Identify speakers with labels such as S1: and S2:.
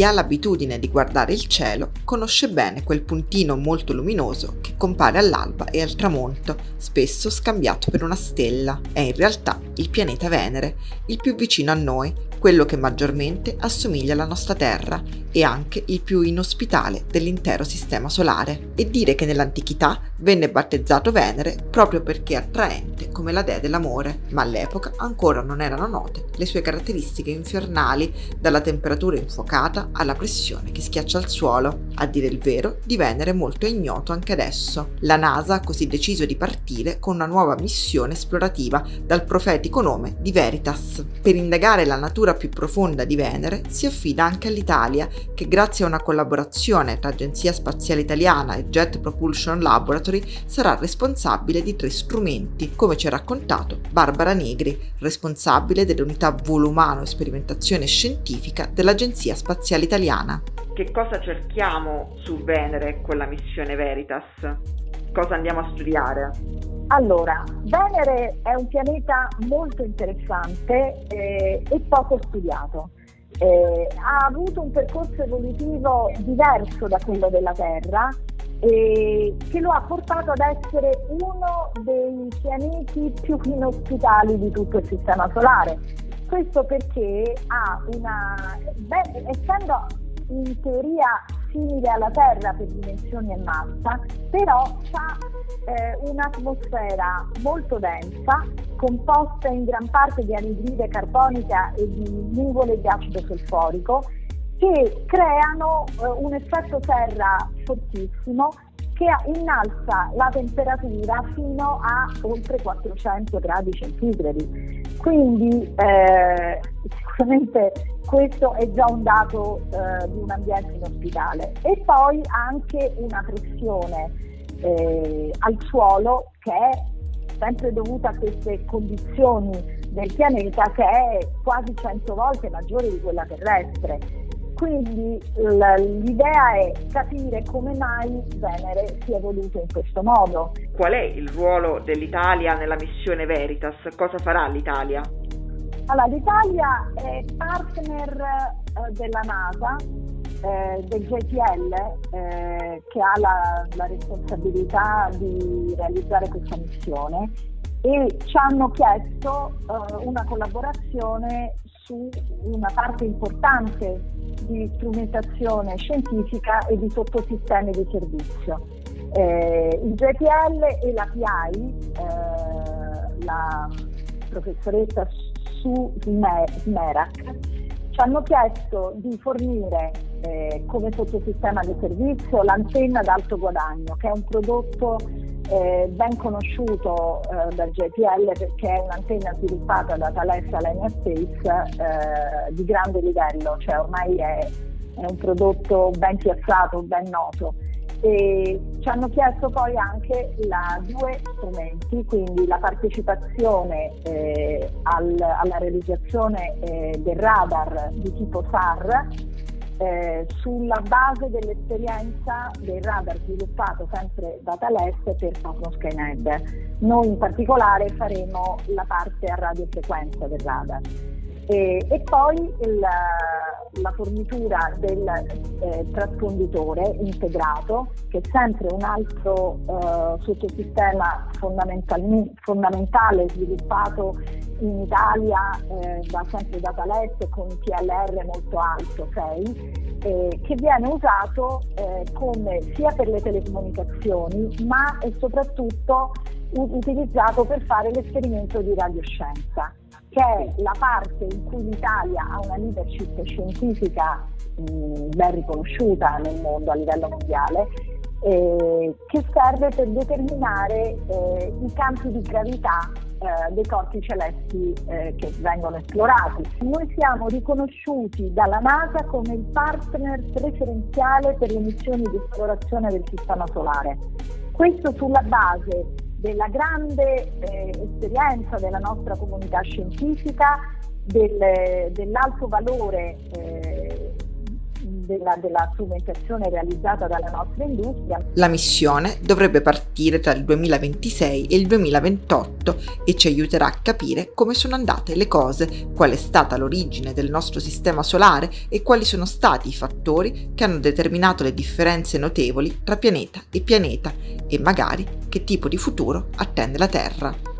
S1: Chi ha l'abitudine di guardare il cielo conosce bene quel puntino molto luminoso che compare all'alba e al tramonto, spesso scambiato per una stella. È in realtà il pianeta Venere, il più vicino a noi, quello che maggiormente assomiglia alla nostra Terra e anche il più inospitale dell'intero sistema solare. E dire che nell'antichità venne battezzato Venere proprio perché è attraente come la dea dell'amore, ma all'epoca ancora non erano note le sue caratteristiche infernali, dalla temperatura infuocata alla pressione che schiaccia il suolo. A dire il vero, di Venere molto è ignoto anche adesso. La NASA ha così deciso di partire con una nuova missione esplorativa dal profetico nome di Veritas. Per indagare la natura più profonda di Venere si affida anche all'Italia, che grazie a una collaborazione tra Agenzia Spaziale Italiana e Jet Propulsion Laboratory sarà responsabile di 3 strumenti, come ci ha raccontato Barbara Negri, responsabile dell'unità volo umano e sperimentazione scientifica dell'Agenzia Spaziale Italiana.
S2: Che cosa cerchiamo su Venere con la missione Veritas? Cosa andiamo a studiare?
S3: Allora, Venere è un pianeta molto interessante e poco studiato. Ha avuto un percorso evolutivo diverso da quello della Terra, che lo ha portato ad essere uno dei pianeti più inospitali di tutto il sistema solare. Questo perché essendo in teoria simile alla Terra per dimensioni e massa, però ha un'atmosfera molto densa, composta in gran parte di anidride carbonica e di nuvole di acido solforico, che creano un effetto serra fortissimo che innalza la temperatura fino a oltre 400 gradi centigradi. Quindi sicuramente questo è già un dato di un ambiente inospitale. E poi anche una pressione al suolo che è sempre dovuta a queste condizioni del pianeta, che è quasi 100 volte maggiore di quella terrestre. Quindi l'idea è capire come mai Venere si è evoluto in questo modo.
S2: Qual è il ruolo dell'Italia nella missione Veritas? Cosa farà l'Italia?
S3: Allora, l'Italia è partner della NASA, del JPL, che ha la responsabilità di realizzare questa missione, e ci hanno chiesto una collaborazione su una parte importante di strumentazione scientifica e di sottosistemi di servizio. Il JPL e la PI, la professoressa Sue Merak, ci hanno chiesto di fornire come sottosistema di servizio l'antenna ad alto guadagno, che è un prodotto ben conosciuto dal JPL, perché è un'antenna sviluppata da Thales Alenia Space di grande livello, cioè ormai è un prodotto ben piazzato, ben noto. E ci hanno chiesto poi anche 2 strumenti, quindi la partecipazione alla realizzazione del radar di tipo SAR, sulla base dell'esperienza del radar sviluppato sempre da Thales per Cosmos Skymed. Noi in particolare faremo la parte a radiofrequenza del radar. E poi la fornitura del trasponditore integrato, che è sempre un altro sottosistema fondamentale sviluppato in Italia sempre da Thales, con un PLR molto alto, che viene usato sia per le telecomunicazioni, ma è soprattutto utilizzato per fare l'esperimento di radioscienza, che è la parte in cui l'Italia ha una leadership scientifica ben riconosciuta nel mondo, a livello mondiale, che serve per determinare i campi di gravità dei corpi celesti che vengono esplorati. Noi siamo riconosciuti dalla NASA come il partner preferenziale per le missioni di esplorazione del sistema solare. Questo sulla base della grande esperienza della nostra comunità scientifica, dell'alto valore della strumentazione realizzata dalla nostra industria.
S1: La missione dovrebbe partire tra il 2026 e il 2028 e ci aiuterà a capire come sono andate le cose, qual è stata l'origine del nostro sistema solare e quali sono stati i fattori che hanno determinato le differenze notevoli tra pianeta e pianeta e magari che tipo di futuro attende la Terra.